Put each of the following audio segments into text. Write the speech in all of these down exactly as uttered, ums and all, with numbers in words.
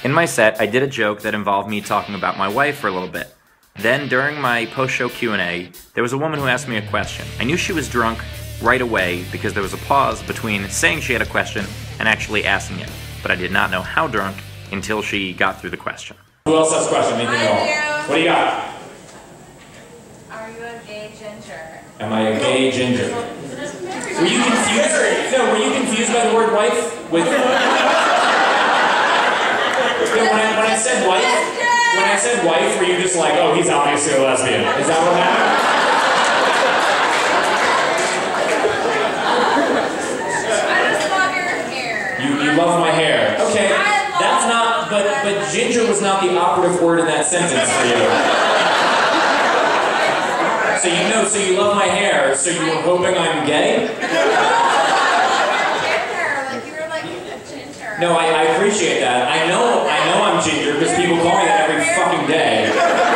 In my set, I did a joke that involved me talking about my wife for a little bit. Then, during my post-show Q and A, there was a woman who asked me a question. I knew she was drunk right away because there was a pause between saying she had a question and actually asking it, but I did not know how drunk until she got through the question. Who else has a question? Anything at all? What do you got? Are you a gay ginger? Am I a gay ginger? Were you confused? No, were you confused by the word wife? With no, when I when I said wife, when I said wife, were you just like, oh, he's obviously a lesbian? Is that what happened? I just love your hair. You you love my hair. Okay, that's not. But but ginger was not the operative word in that sentence for you. So you know, so you love my hair, so you were hoping I'm gay? No, I, I appreciate that. I know I know I'm ginger because people call me that every fucking day.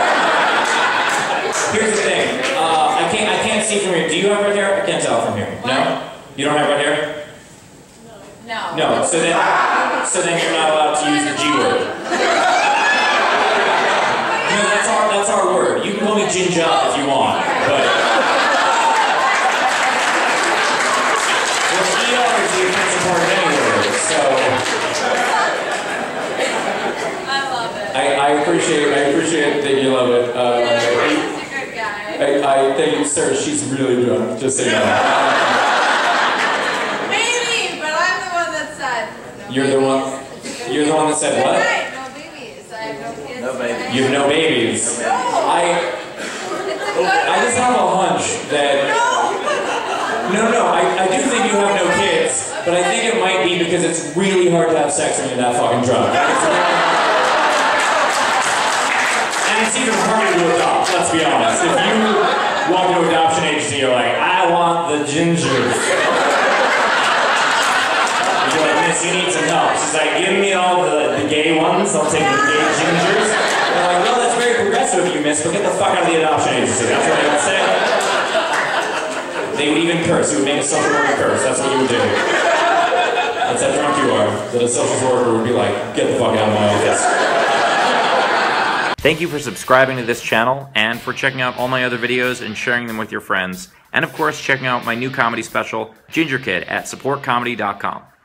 Here's the thing. Uh, I can't I can't see from here. Do you have red hair? I can't tell from here. No? You don't have red hair? No. No. So then so then you're not allowed to use the G word. No, that's our that's our word. You can call me Ginger if you want, but well, E R is the offensive part of any word, so I love it. I, I appreciate I appreciate that you love it. Uh, He's a good guy. I, I thank you, sir. She's really drunk. Just so you know. Maybe, but I'm the one that said. No You're the one. You're the one that said what? Right, no babies. I have no kids. No babies. You have no babies. No. I It's a good I just have a hunch that. No, no. I, I do think you have no kids, but I think it might be because it's really hard to have sex when you're that fucking drunk. And it's even harder to adopt. Let's be honest. If you walk to adoption agency, you're like, I want the gingers. You're like, miss, you need some help. She's like, give me all the, the gay ones, I'll take the gay gingers. They're like, well, that's very progressive of you, miss, but get the fuck out of the adoption agency. That's what they would say. They would even curse. You would make a social worker curse. That's what you would do. That's how drunk you are, that a social worker would be like, get the fuck out of my office. Thank you for subscribing to this channel and for checking out all my other videos and sharing them with your friends. And of course, checking out my new comedy special, Ginger Kid, at support comedy dot com.